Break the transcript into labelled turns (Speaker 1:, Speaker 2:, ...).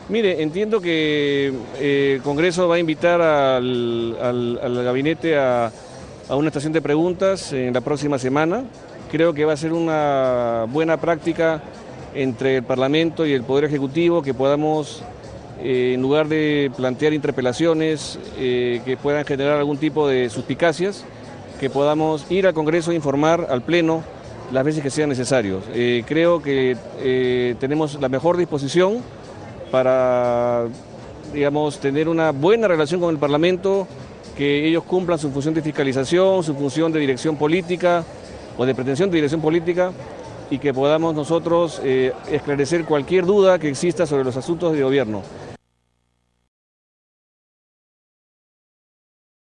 Speaker 1: Mire, entiendo que el Congreso va a invitar al gabinete a una estación de preguntas en la próxima semana. Creo que va a ser una buena práctica entre el Parlamento y el Poder Ejecutivo, que podamos, en lugar de plantear interpelaciones que puedan generar algún tipo de suspicacias, que podamos ir al Congreso e informar al Pleno las veces que sean necesarios. Creo que tenemos la mejor disposición para, digamos, tener una buena relación con el Parlamento, que ellos cumplan su función de fiscalización, su función de dirección política o de pretensión de dirección política, y que podamos nosotros esclarecer cualquier duda que exista sobre los asuntos de gobierno.